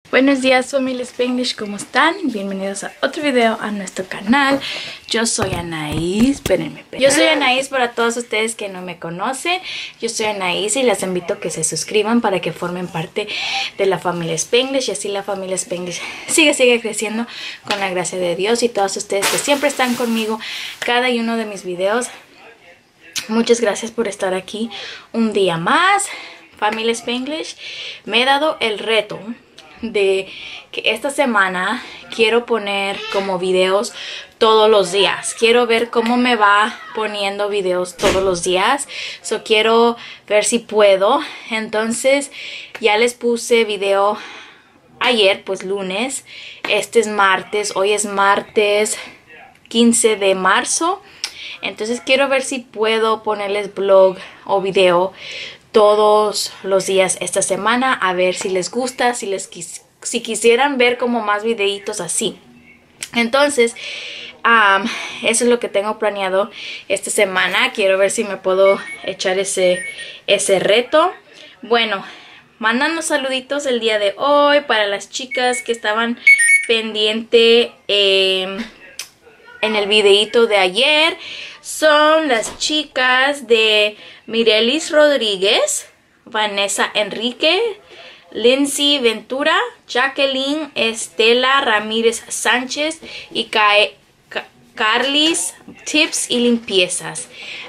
Buenos días familia Spanglish, ¿cómo están? Bienvenidos a otro video a nuestro canal. Yo soy Anaís, espérenme. Yo soy Anaís para todos ustedes que no me conocen. Yo soy Anaís y les invito a que se suscriban para que formen parte de la familia Spanglish y así la familia Spanglish sigue creciendo con la gracia de Dios y todos ustedes que siempre están conmigo cada uno de mis videos. Muchas gracias por estar aquí un día más, familia Spanglish. Me he dado el reto de que esta semana quiero poner como videos todos los días. Quiero ver cómo me va poniendo videos todos los días. Quiero ver si puedo. Entonces ya les puse video ayer, pues lunes. Este es martes. Hoy es martes 15 de marzo. Entonces quiero ver si puedo ponerles blog o video todos los días esta semana, a ver si les gusta, si quisieran ver como más videitos así. Entonces eso es lo que tengo planeado esta semana. Quiero ver si me puedo echar ese reto. Bueno, mandando saluditos el día de hoy para las chicas que estaban pendiente en el videito de ayer. Son las chicas de Mirelis Rodríguez, Vanessa Enrique, Lindsay Ventura, Jacqueline Estela Ramírez Sánchez y Carlis Tips y Limpiezas.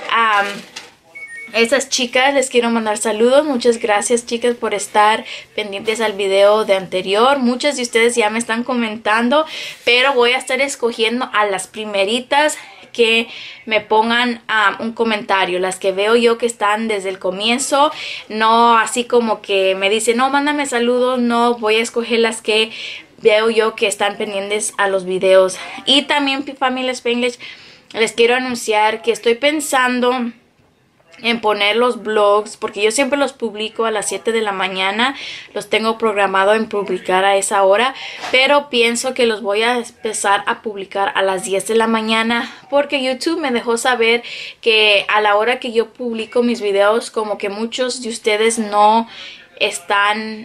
Esas chicas les quiero mandar saludos. Muchas gracias, chicas, por estar pendientes al video de anterior. Muchas de ustedes ya me están comentando, pero voy a estar escogiendo a las primeritas que me pongan un comentario, las que veo yo que están desde el comienzo, no así como que me dicen, no, mándame saludos. No, voy a escoger las que veo yo que están pendientes a los videos. Y también, familia Spanglish, les quiero anunciar que estoy pensando en poner los blogs, porque yo siempre los publico a las 7 de la mañana, los tengo programado en publicar a esa hora, pero pienso que los voy a empezar a publicar a las 10 de la mañana, porque YouTube me dejó saber que a la hora que yo publico mis videos, como que muchos de ustedes no están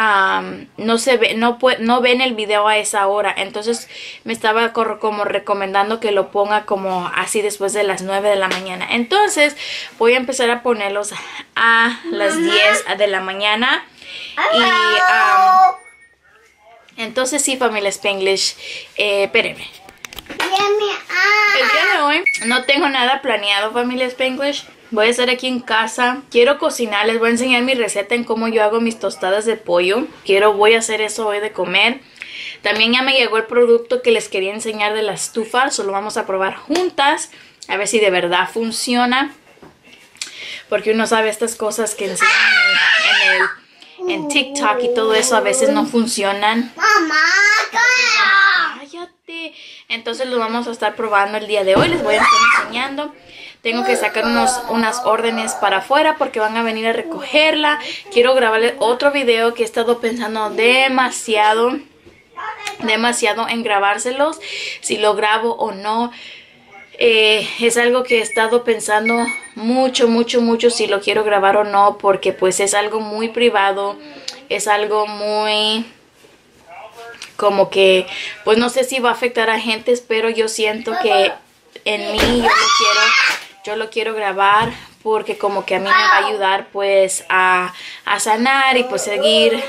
no ven el video a esa hora. Entonces me estaba como recomendando que lo ponga como así después de las 9 de la mañana. Entonces voy a empezar a ponerlos a las 10 de la mañana. Y entonces sí, familia Spanglish, espérenme. El día de hoy no tengo nada planeado, familia Spanglish. Voy a estar aquí en casa. Quiero cocinar. Les voy a enseñar mi receta en cómo yo hago mis tostadas de pollo. Voy a hacer eso hoy de comer. También ya me llegó el producto que les quería enseñar de la estufa. Solo vamos a probar juntas. A ver si de verdad funciona. Porque uno sabe estas cosas que enseñan en TikTok y todo eso a veces no funcionan. ¡Mamá! ¡Cállate! Entonces lo vamos a estar probando el día de hoy. Les voy a estar enseñando. Tengo que sacar unas órdenes para afuera porque van a venir a recogerla. Quiero grabarles otro video que he estado pensando demasiado en grabárselos. Si lo grabo o no. Es algo que he estado pensando mucho si lo quiero grabar o no. Porque pues es algo muy privado. Es algo muy como que pues no sé si va a afectar a gente. Pero yo siento que en mí yo lo quiero grabar porque como que a mí me va a ayudar pues a sanar y pues seguir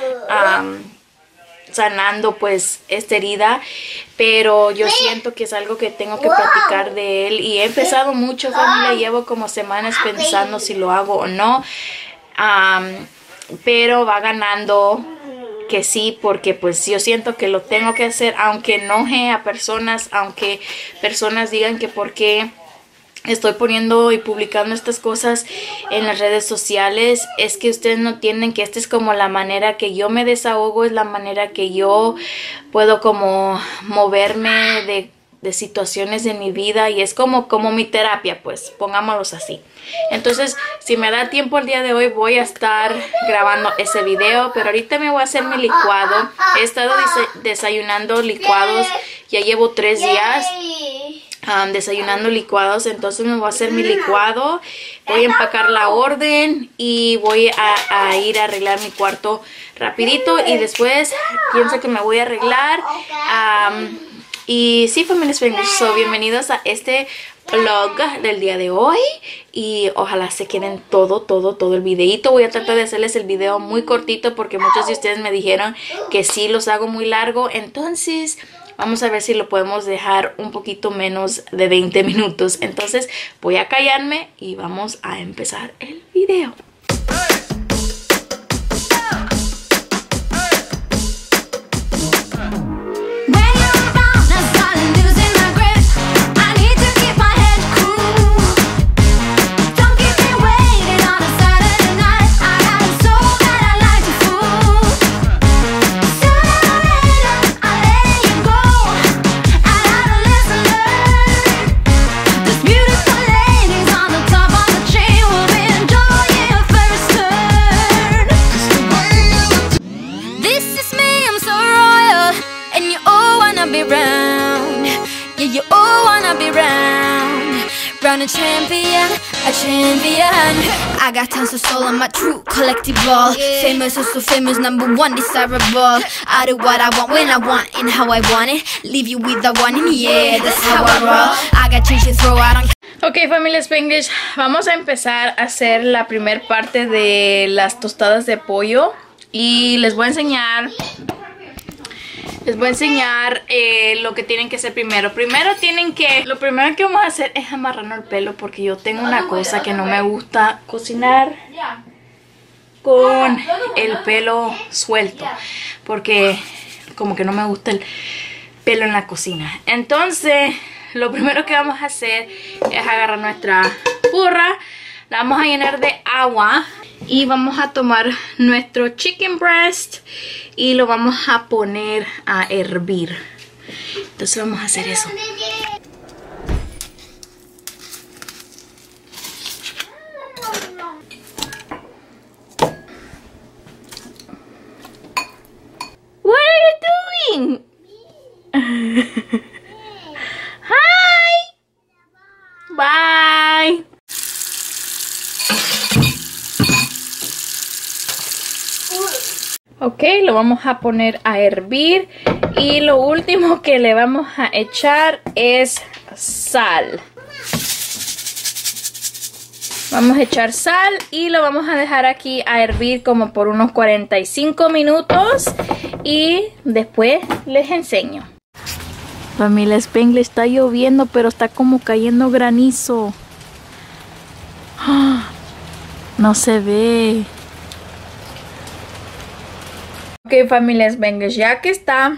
sanando pues esta herida. Pero yo siento que es algo que tengo que platicar de él y he empezado mucho, familia. Llevo como semanas pensando si lo hago o no, pero va ganando que sí, porque pues yo siento que lo tengo que hacer, aunque enoje a personas, aunque personas digan que por qué estoy poniendo y publicando estas cosas en las redes sociales. Es que ustedes no entienden que esta es como la manera que yo me desahogo, es la manera que yo puedo como moverme de situaciones de mi vida y es como mi terapia, pues pongámoslos así. Entonces si me da tiempo el día de hoy voy a estar grabando ese video, pero ahorita me voy a hacer mi licuado. He estado desayunando licuados, ya llevo 3 días. desayunando licuados. Entonces me voy a hacer mi licuado, voy a empacar la orden y voy a ir a arreglar mi cuarto rapidito. Y después pienso que me voy a arreglar. Y sí, familia Spanglish, so bienvenidos a este vlog del día de hoy. Y ojalá se queden todo el videito. Voy a tratar de hacerles el video muy cortito porque muchos de ustedes me dijeron que sí los hago muy largo. Entonces vamos a ver si lo podemos dejar un poquito menos de 20 minutos. Entonces voy a callarme y vamos a empezar el video. A champion. I got tons of soul on my true collectible. Famous, so famous, #1 desirable. I do what I want, when I want, and how I want it. Leave you with the one, and yeah, that's how I roll. I got change to throw out on. Ok, familia Spanglish, vamos a empezar a hacer la primera parte de las tostadas de pollo. Y les voy a enseñar lo que tienen que hacer primero. Lo primero que vamos a hacer es amarrarnos el pelo, porque yo tengo una cosa que no me gusta cocinar con el pelo suelto, porque como que no me gusta el pelo en la cocina. Entonces lo primero que vamos a hacer es agarrar nuestra burra, la vamos a llenar de agua y vamos a tomar nuestro chicken breast y lo vamos a poner a hervir. Entonces vamos a hacer eso. What are you doing? Hi. Bye. Ok, lo vamos a poner a hervir y lo último que le vamos a echar es sal. Vamos a echar sal y lo vamos a dejar aquí a hervir como por unos 45 minutos y después les enseño. Familia Spanglish, está lloviendo, pero está como cayendo granizo. No se ve. Ok, familia Spanglish, ya que está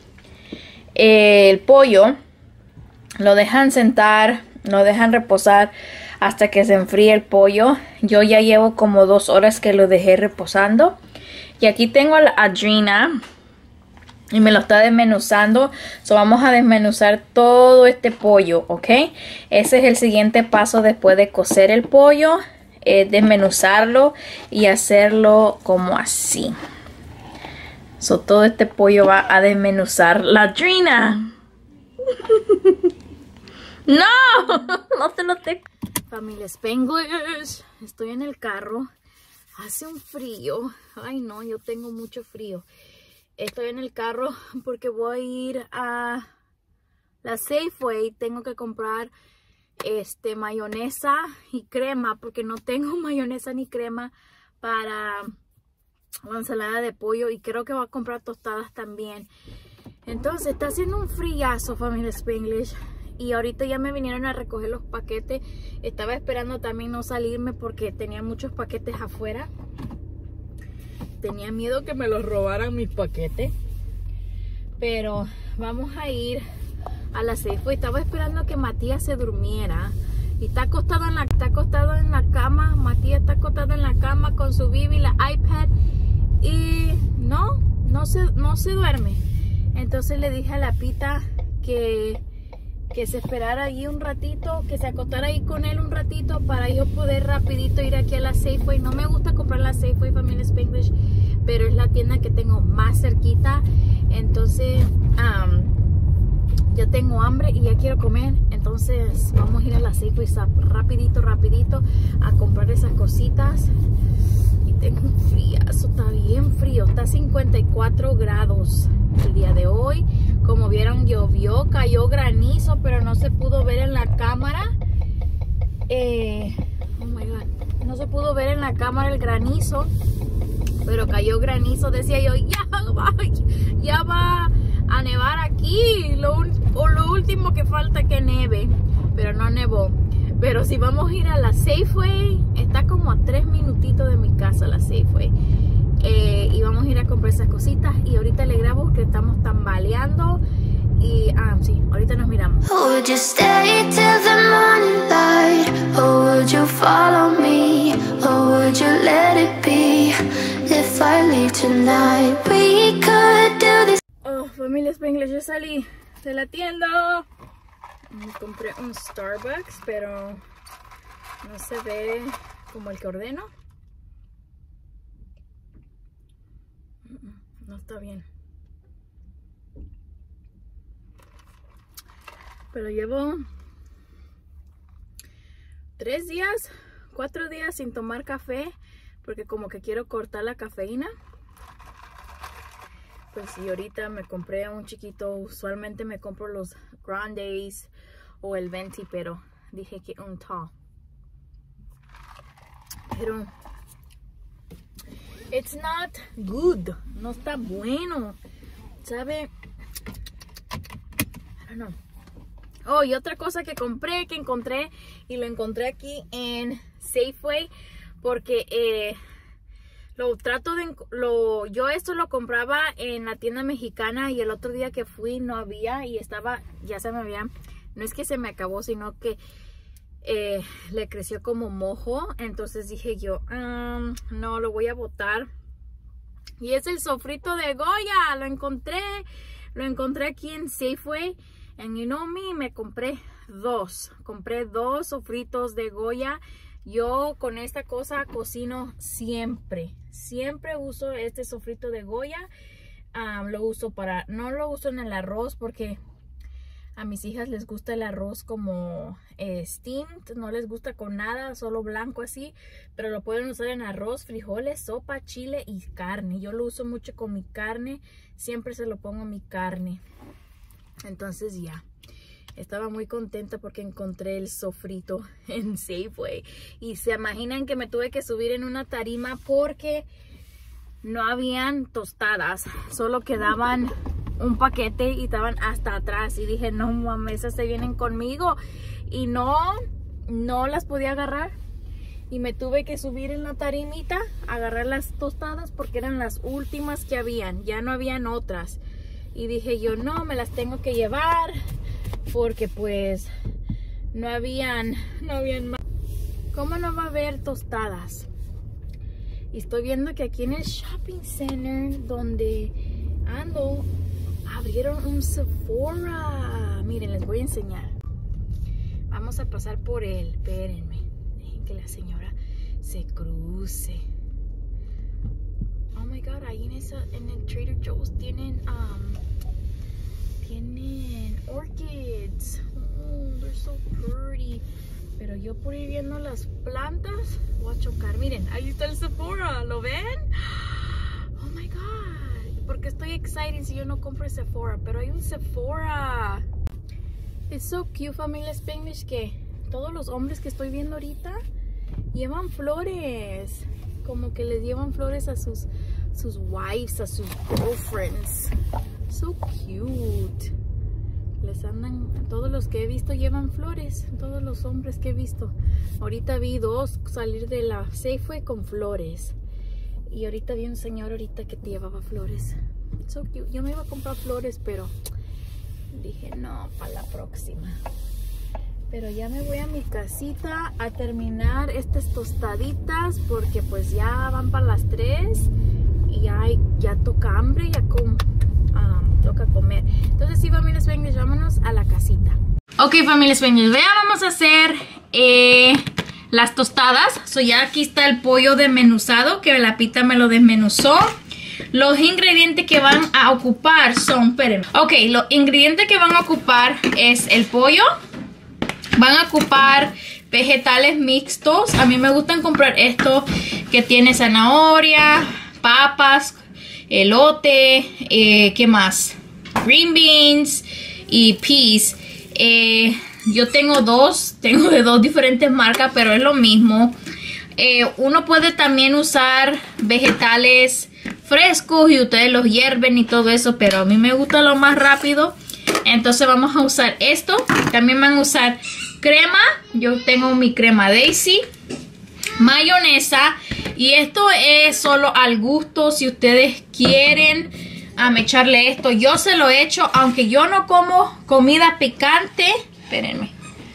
el pollo, lo dejan sentar, lo dejan reposar hasta que se enfríe el pollo. Yo ya llevo como 2 horas que lo dejé reposando. Y aquí tengo a la Adrina y me lo está desmenuzando. So vamos a desmenuzar todo este pollo, ¿ok? Ese es el siguiente paso después de cocer el pollo. Desmenuzarlo y hacerlo como así. So, todo este pollo va a desmenuzar la Adrina. ¡No! No te lo tengo. Familia Spanglish, estoy en el carro. Hace un frío. Ay, no, yo tengo mucho frío. Estoy en el carro porque voy a ir a la Safeway. Tengo que comprar mayonesa y crema porque no tengo mayonesa ni crema para la ensalada de pollo, y creo que voy a comprar tostadas también. Entonces está haciendo un friazo, familia Spanglish, y ahorita ya me vinieron a recoger los paquetes. Estaba esperando también no salirme porque tenía muchos paquetes afuera. Tenía miedo que me los robaran mis paquetes, pero vamos a ir a la Safeway. Estaba esperando que Matías se durmiera y está acostado en la cama. Matías está acostado en la cama con su Bibi, la iPad, y no se duerme. Entonces le dije a la Pita que se esperara ahí un ratito, que se acostara ahí con él un ratito para yo poder rapidito ir aquí a la Safeway. No me gusta comprar la Safeway, familia Spanglish, pero es la tienda que tengo más cerquita. Entonces ya tengo hambre y ya quiero comer. Entonces vamos a ir a la Safeway rapidito a comprar esas cositas. Y tengo un friazo, está bien frío, está a 54 grados el día de hoy. Como vieron, llovió, cayó granizo, pero no se pudo ver en la cámara. Oh my God, no se pudo ver en la cámara el granizo, pero cayó granizo. Decía yo, ya va a nevar aquí. Lo último que falta que neve, pero no nevó. Pero si vamos a ir a la Safeway, está como a 3 minutitos de mi casa la Safeway. Y vamos a ir a comprar esas cositas. Y ahorita le grabo que estamos tambaleando. Y sí, ahorita nos miramos. Would you stay till the morning light? Or would you follow me? Or would you let it be? If I leave tonight, we could do this. Oh, familia Spanglish, yo salí de la tienda. Me compré un Starbucks, pero no se ve como el que ordeno. No está bien. Pero llevo 3 días, 4 días sin tomar café, porque como que quiero cortar la cafeína. Pues y ahorita me compré un chiquito. Usualmente me compro los Grandes o el Venti, pero dije que un tall. Pero it's not good, no está bueno, ¿sabe? I don't know. Oh, y otra cosa que encontré, y lo encontré aquí en Safeway, porque yo esto lo compraba en la tienda mexicana, y el otro día que fui no había, y ya se me había, no es que se me acabó, sino que le creció como mojo. Entonces dije yo, no, lo voy a botar. Y es el sofrito de Goya, lo encontré aquí en Safeway. En Inomi me compré dos sofritos de Goya. Yo con esta cosa cocino siempre uso este sofrito de Goya. No lo uso en el arroz, porque a mis hijas les gusta el arroz como steamed, no les gusta con nada, solo blanco así, pero lo pueden usar en arroz, frijoles, sopa, chile y carne. Yo lo uso mucho con mi carne, siempre se lo pongo a mi carne. Entonces ya, estaba muy contenta porque encontré el sofrito en Safeway. Y se imaginan que me tuve que subir en una tarima porque no habían tostadas, solo quedaban un paquete y estaban hasta atrás. Y dije, no mames, esas se vienen conmigo. Y no las podía agarrar. Y me tuve que subir en la tarimita a agarrar las tostadas porque eran las últimas que habían, ya no habían otras. Y dije yo, no, me las tengo que llevar porque pues no habían más. ¿Cómo no va a haber tostadas? Y estoy viendo que aquí en el shopping center donde ando abrieron un Sephora. Miren, les voy a enseñar. Vamos a pasar por él. Espérenme, dejen que la señora se cruce. Oh my God, ahí en el Trader Joe's tienen orchids. Oh, they're so pretty. Pero yo por ir viendo las plantas voy a chocar. Miren, ahí está el Sephora, ¿lo ven? Oh my God, porque estoy excited si yo no compro Sephora, pero hay un Sephora. It's so cute, familia Spanglish, que todos los hombres que estoy viendo ahorita llevan flores. Como que les llevan flores a sus wives, a sus girlfriends. So cute. Les andan, todos los que he visto llevan flores. Todos los hombres que he visto. Ahorita vi 2 salir de la Safeway con flores. Y ahorita vi un señor ahorita que llevaba flores. So cute. Yo me iba a comprar flores, pero dije no, para la próxima. Pero ya me voy a mi casita a terminar estas tostaditas porque pues ya van para las 3 y ya toca hambre, ya toca comer. Entonces sí, familia Spanglish, vámonos a la casita. Ok, familia Spanglish, vamos a hacer las tostadas. Ya aquí está el pollo desmenuzado que la Pita me lo desmenuzó. Los ingredientes que van a ocupar son, espérenme. Ok, los ingredientes que van a ocupar es el pollo. Van a ocupar vegetales mixtos. A mí me gustan comprar esto que tiene zanahoria, papas, elote, ¿qué más? Green beans y peas. Yo tengo de dos diferentes marcas, pero es lo mismo. Uno puede también usar vegetales frescos y ustedes los hierven y todo eso, pero a mí me gusta lo más rápido. Entonces vamos a usar esto. También van a usar crema. Yo tengo mi crema Daisy, mayonesa, y esto es solo al gusto. Si ustedes quieren echarle esto, yo se lo he hecho, aunque yo no como comida picante. Espérenme.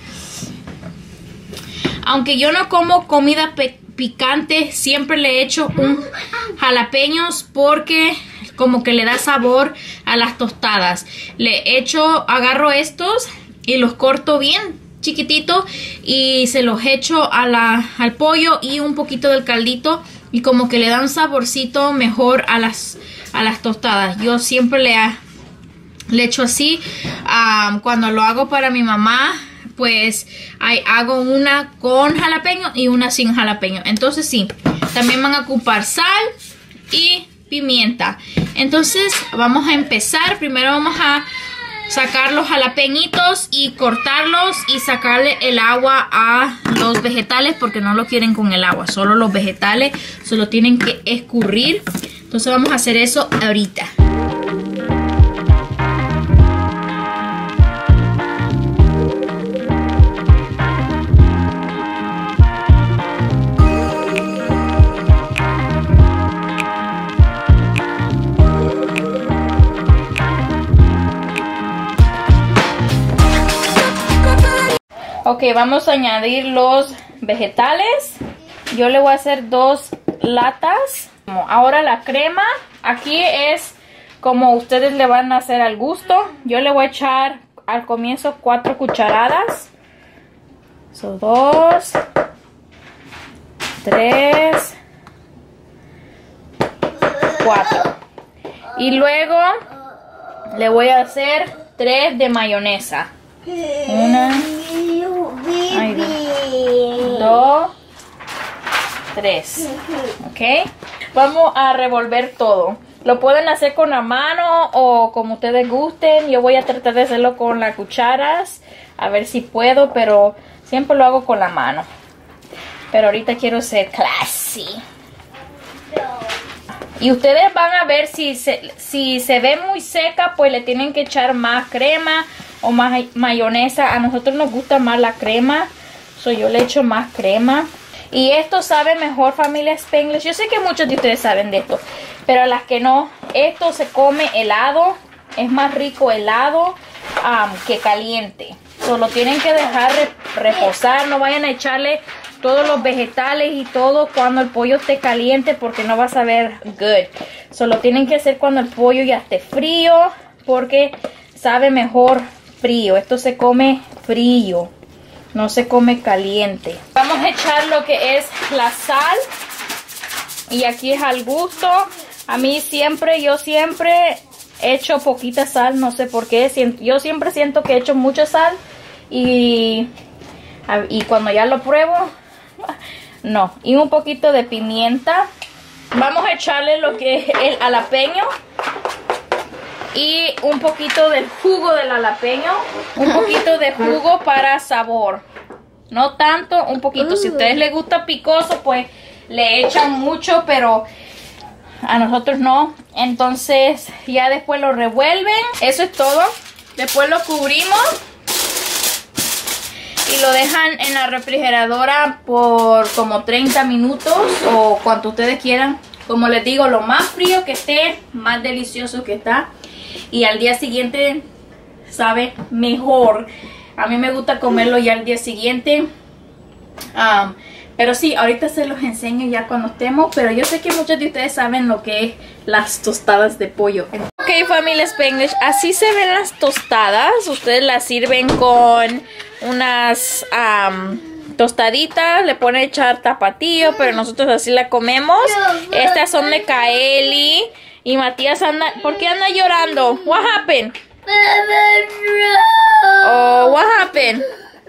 Aunque yo no como comida picante, siempre le echo un jalapeños porque como que le da sabor a las tostadas. Agarro estos y los corto bien chiquitito y se los echo al pollo y un poquito del caldito, y como que le da un saborcito mejor a las tostadas. Yo siempre le echo así. Cuando lo hago para mi mamá, pues hago una con jalapeño y una sin jalapeño. Entonces sí, también van a ocupar sal y pimienta. Entonces vamos a empezar. Primero vamos a sacar los jalapeñitos y cortarlos y sacarle el agua a los vegetales, porque no lo quieren con el agua, solo los vegetales solo tienen que escurrir. Entonces vamos a hacer eso ahorita. Ok, vamos a añadir los vegetales. Yo le voy a hacer 2 latas. Ahora la crema. Aquí es como ustedes le van a hacer al gusto. Yo le voy a echar al comienzo 4 cucharadas. Son 2, 3, 4. Y luego le voy a hacer 3 de mayonesa. 2, 3. Ok, vamos a revolver todo. Lo pueden hacer con la mano o como ustedes gusten. Yo voy a tratar de hacerlo con las cucharas, a ver si puedo, pero siempre lo hago con la mano. Pero ahorita quiero ser classy. Y ustedes van a ver si se ve muy seca, pues le tienen que echar más crema o más mayonesa. A nosotros nos gusta más la crema, yo le echo más crema. Y esto sabe mejor, familia Spanglish. Yo sé que muchos de ustedes saben de esto, pero a las que no, esto se come helado. Es más rico helado que caliente. Solo tienen que dejar reposar. No vayan a echarle todos los vegetales y todo cuando el pollo esté caliente, porque no va a saber good. Solo tienen que hacer cuando el pollo ya esté frío, porque sabe mejor frío. Esto se come frío, no se come caliente. Vamos a echar lo que es la sal, y aquí es al gusto. Yo siempre echo poquita sal, no sé por qué. Yo siempre siento que echo mucha sal, y cuando ya lo pruebo, no. Y un poquito de pimienta. Vamos a echarle lo que es el jalapeño y un poquito del jugo del jalapeño. Un poquito de jugo para sabor, no tanto, un poquito. Si a ustedes les gusta picoso, pues le echan mucho, pero a nosotros no. Entonces ya después lo revuelven. Eso es todo. Después lo cubrimos y lo dejan en la refrigeradora por como 30 minutos o cuanto ustedes quieran. Como les digo, lo más frío que esté, más delicioso que está. Y al día siguiente sabe mejor. A mí me gusta comerlo ya al día siguiente. Pero sí, ahorita se los enseño ya cuando estemos. Pero yo sé que muchos de ustedes saben lo que es las tostadas de pollo. Ok, familia Spanglish, así se ven las tostadas. Ustedes las sirven con unas tostaditas, le ponen echar tapatío, pero nosotros así la comemos. Estas son de Kaeli Y Matías anda... ¿Por qué anda llorando? What happened? Oh, what happened?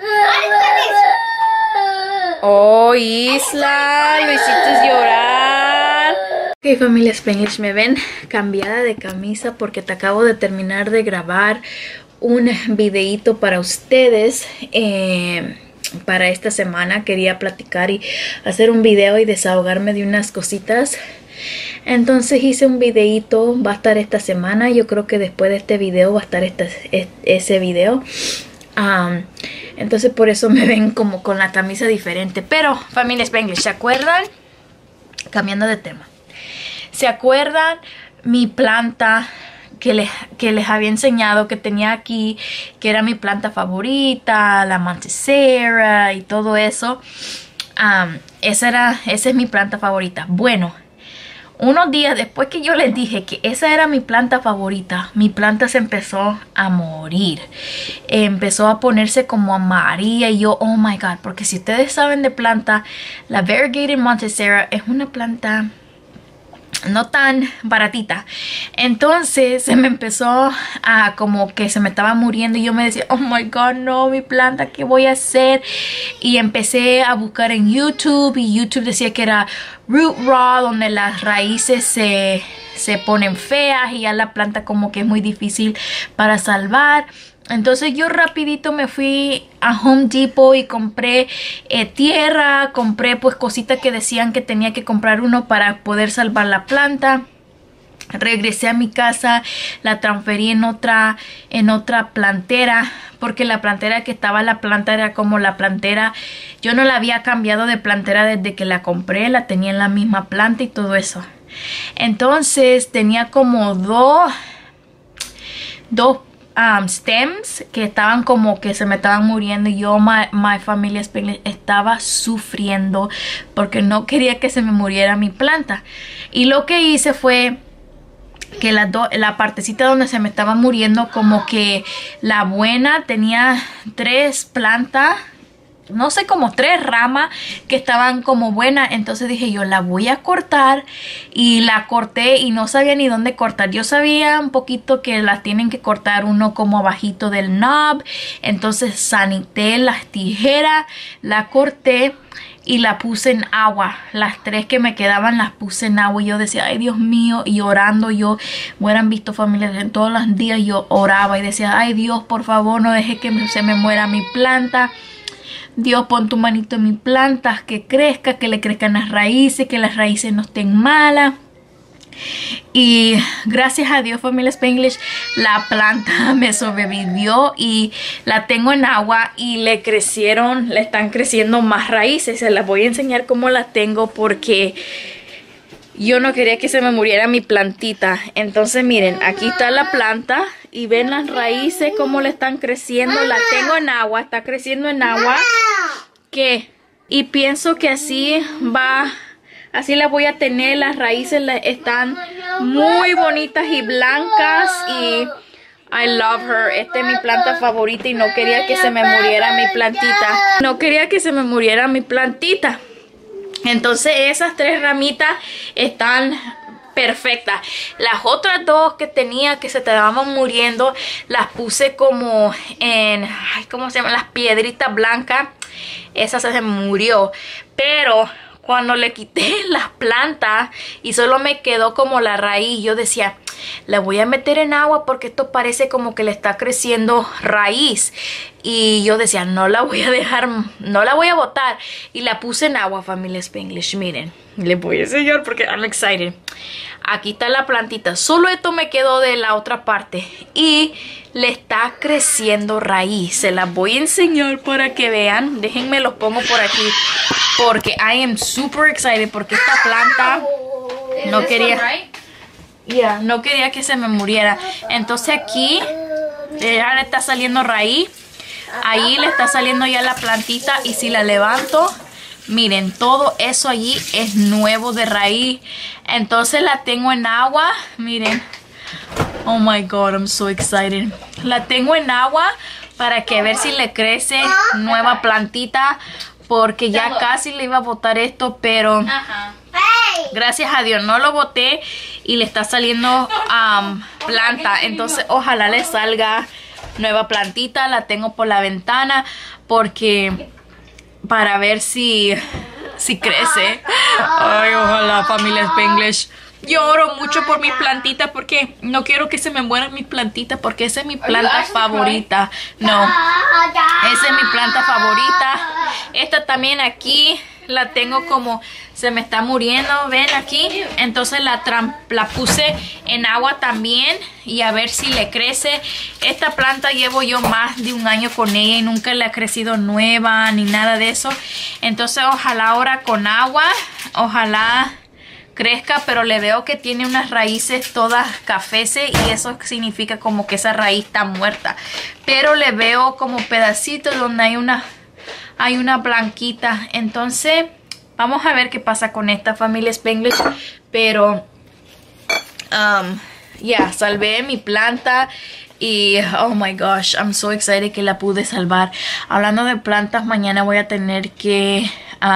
Oh, Isla, lo hiciste llorar. Ok, familia Spanglish, me ven cambiada de camisa porque te acabo de terminar de grabar un videíto para ustedes. Para esta semana quería platicar y hacer un video y desahogarme de unas cositas. Entonces hice un videíto, va a estar esta semana. Yo creo que después de este video va a estar ese video. Entonces por eso me ven como con la camisa diferente. Pero familia Spanglish, ¿se acuerdan? Cambiando de tema, ¿se acuerdan mi planta que les había enseñado que tenía aquí, que era mi planta favorita, la Monstera y todo eso? Esa es mi planta favorita. Bueno, unos días después que yo les dije que esa era mi planta favorita, mi planta se empezó a morir. Empezó a ponerse como amarilla y yo, oh my god, porque si ustedes saben de planta, la Variegated Monstera es una planta no tan baratita. Entonces se me empezó a como que se me estaba muriendo y yo me decía, oh my god, no, mi planta, ¿qué voy a hacer? Y empecé a buscar en YouTube y YouTube decía que era root rot, donde las raíces se ponen feas y ya la planta como que es muy difícil para salvar. Entonces yo rapidito me fui a Home Depot y compré tierra, compré pues cositas que decían que tenía que comprar uno para poder salvar la planta. Regresé a mi casa, la transferí en otra plantera, porque la plantera que estaba la planta era como la plantera, yo no la había cambiado de plantera desde que la compré, la tenía en la misma planta y todo eso. Entonces tenía como dos stems que estaban como que se me estaban muriendo y yo, my familia Spanglish, estaba sufriendo porque no quería que se me muriera mi planta. Y lo que hice fue que la partecita donde se me estaba muriendo, como que la buena tenía 3 plantas, no sé, como 3 ramas que estaban como buenas. Entonces dije yo, la voy a cortar, y la corté y no sabía ni dónde cortar. Yo sabía un poquito que las tienen que cortar uno como abajito del knob. Entonces sanité las tijeras, la corté y la puse en agua. Las 3 que me quedaban las puse en agua y yo decía, ay Dios mío, y orando yo, hubieran visto familia, en todos los días yo oraba y decía, ay Dios, por favor no deje que se me muera mi planta. Dios, pon tu manito en mi planta, que crezca, que le crezcan las raíces, que las raíces no estén malas. Y gracias a Dios, familia Spanglish, la planta me sobrevivió y la tengo en agua y le están creciendo más raíces. Se las voy a enseñar cómo las tengo porque yo no quería que se me muriera mi plantita. Entonces miren, aquí está la planta y ven las raíces cómo le están creciendo. La tengo en agua, está creciendo en agua. ¿Qué? Y pienso que así va, así la voy a tener. Las raíces están muy bonitas y blancas y I love her. Esta es mi planta favorita y no quería que se me muriera mi plantita. No quería que se me muriera mi plantita. Entonces esas 3 ramitas están perfectas. Las otras 2 que tenía que se estaban muriendo, las puse como en, ay, ¿cómo se llama? Las piedritas blancas. Esa se me murió. Pero cuando le quité las plantas y solo me quedó como la raíz, yo decía, la voy a meter en agua porque esto parece como que le está creciendo raíz. Y yo decía, no la voy a dejar, no la voy a botar. Y la puse en agua, familia Spanglish. Miren, les voy a enseñar porque I'm excited. Aquí está la plantita. Solo esto me quedó de la otra parte. Y le está creciendo raíz. Se las voy a enseñar para que vean. Déjenme los pongo por aquí. Porque I am super excited. Porque esta planta no quería... no quería que se me muriera. Entonces aquí ya le está saliendo raíz. Ahí le está saliendo ya la plantita. Y si la levanto, miren, todo eso allí es nuevo de raíz. Entonces la tengo en agua. Miren. Oh my God, I'm so excited. La tengo en agua para que ver si le crece nueva plantita. Porque ya casi le iba a botar esto, pero Gracias a Dios no lo boté y le está saliendo planta. Entonces ojalá le salga nueva plantita. La tengo por la ventana porque para ver si crece. Ay, ojalá, familia Spanglish. Yo oro mucho por mis plantitas porque no quiero que se me mueran mis plantitas porque esa es mi planta favorita. No, esa es mi planta favorita. Esta también aquí la tengo como se me está muriendo, ven aquí. Entonces la puse en agua también y a ver si le crece. Esta planta llevo yo más de un año con ella y nunca le ha crecido nueva ni nada de eso. Entonces ojalá ahora con agua, ojalá crezca, pero le veo que tiene unas raíces todas cafeces y eso significa como que esa raíz está muerta. Pero le veo como pedacitos donde hay una blanquita. Entonces vamos a ver qué pasa con esta familia Spanglish. Pero ya, salvé mi planta. Y oh my gosh, I'm so excited que la pude salvar. Hablando de plantas, mañana voy a tener que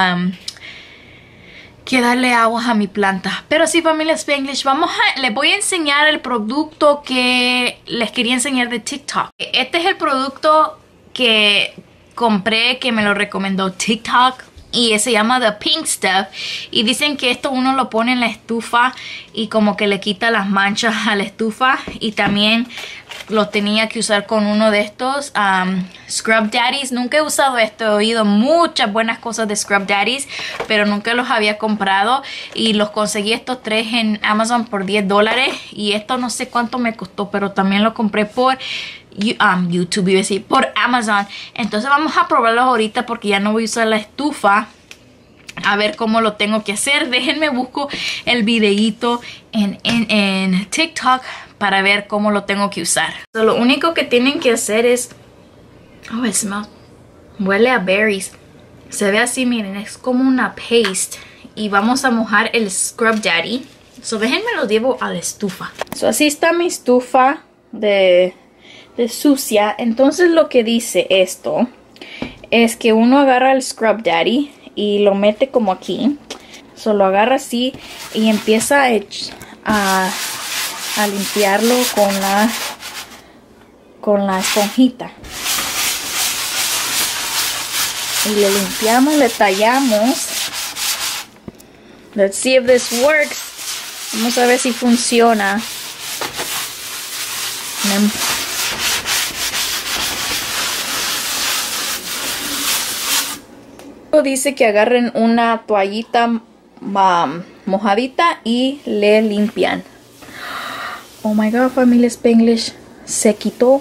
darle agua a mi planta. Pero sí, familia Spanglish, les voy a enseñar el producto que les quería enseñar de TikTok. Este es el producto que compré, que me lo recomendó TikTok. Y se llama The Pink Stuff. Y dicen que esto uno lo pone en la estufa y como que le quita las manchas a la estufa. Y también lo tenía que usar con uno de estos Scrub Daddies. Nunca he usado esto. He oído muchas buenas cosas de Scrub Daddies, pero nunca los había comprado. Y los conseguí estos tres en Amazon por $10. Y esto no sé cuánto me costó, pero también lo compré por YouTube, iba a decir, por Amazon. Entonces vamos a probarlos ahorita porque ya no voy a usar la estufa. A ver cómo lo tengo que hacer. Déjenme busco el videíto en TikTok para ver cómo lo tengo que usar. Lo único que tienen que hacer es... Oh, it smells... Huele a berries. Se ve así, miren, es como una paste. Y vamos a mojar el Scrub Daddy. So déjenme lo llevo a la estufa. So así está mi estufa de sucia. Entonces lo que dice esto es que uno agarra el Scrub Daddy y lo mete como aquí. Lo agarra así y empieza a limpiarlo con la esponjita. Y le limpiamos, le tallamos. Let's see if this works. Vamos a ver si funciona. Dice que agarren una toallita mojadita y le limpian. Oh my god, familia Spanglish, se quitó.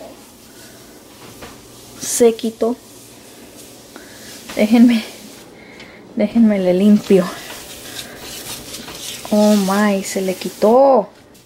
Déjenme le limpio. Oh my, se le quitó.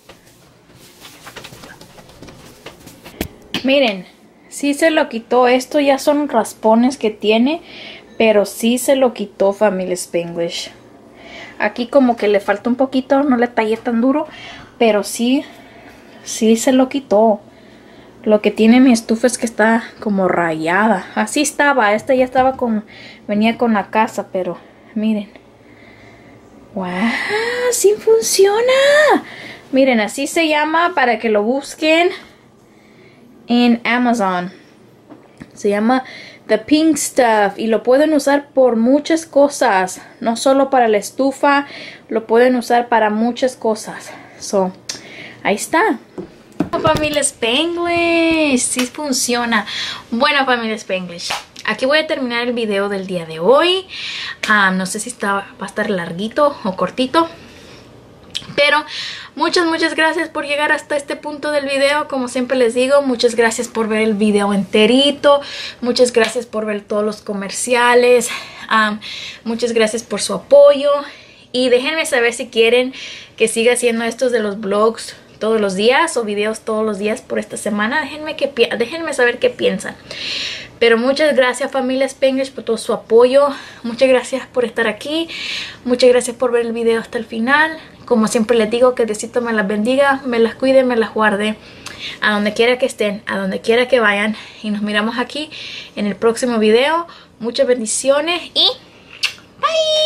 Miren, sí se lo quitó. Esto ya son raspones que tiene, pero sí se lo quitó, familia Spanglish. Aquí como que le falta un poquito, no le tallé tan duro, pero sí se lo quitó. Lo que tiene mi estufa es que está como rayada. Así estaba, esta ya estaba venía con la casa, pero miren. ¡Wow! ¡Sí funciona! Miren, así se llama para que lo busquen en Amazon. Se llama The Pink Stuff y lo pueden usar por muchas cosas. No solo para la estufa, lo pueden usar para muchas cosas. So, ahí está. Familia Spanglish, sí funciona. Bueno, familia Spanglish, aquí voy a terminar el video del día de hoy. No sé si va a estar larguito o cortito, pero muchas gracias por llegar hasta este punto del video. Como siempre les digo, muchas gracias por ver el video enterito. Muchas gracias por ver todos los comerciales. Muchas gracias por su apoyo. Y déjenme saber si quieren que siga haciendo estos de los vlogs todos los días o videos todos los días por esta semana. Déjenme saber qué piensan. Pero muchas gracias, familia Spanglish, por todo su apoyo. Muchas gracias por estar aquí. Muchas gracias por ver el video hasta el final. Como siempre les digo, que Diosito me las bendiga, me las cuide, me las guarde. A donde quiera que estén, a donde quiera que vayan. Y nos miramos aquí en el próximo video. Muchas bendiciones y bye.